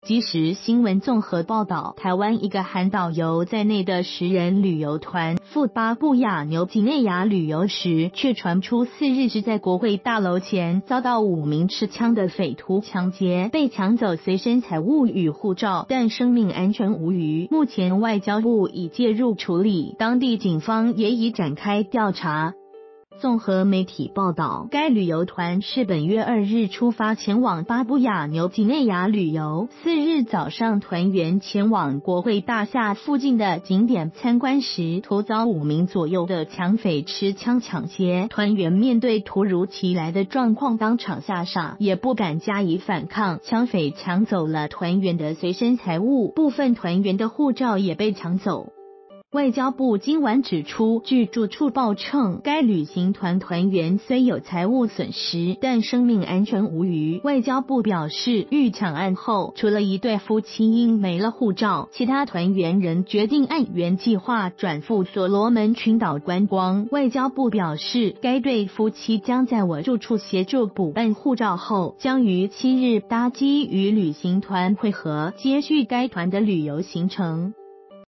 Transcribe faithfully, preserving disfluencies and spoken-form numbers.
即时新闻综合报道，台湾一个含导游在内的十人旅游团赴巴布亚纽几内亚旅游时，却传出四日是在国会大楼前遭到五名持枪的匪徒抢劫，被抢走随身财物与护照，但生命安全无虞。目前外交部已介入处理，当地警方也已展开调查。综合媒体报道，该旅游团是本月二日出发前往巴布亚纽几内亚旅游。四日早上，团员前往国会大厦附近的景点参观时，突遭五名左右的抢匪持枪抢劫。团员面对突如其来的状况，当场吓傻，也不敢加以反抗。抢匪抢走了团员的随身财物，部分团员的护照也被抢走。外交部今晚指出，据住处报称，该旅行团团员虽有财物损失，但生命安全无虞。外交部表示，遇抢案后，除了一对夫妻因没了护照，其他团员仍决定按原计划转赴所罗门群岛观光。外交部表示，该对夫妻将在我住处协助补办护照后，将于七日搭机与旅行团会合，接续该团的旅游行程。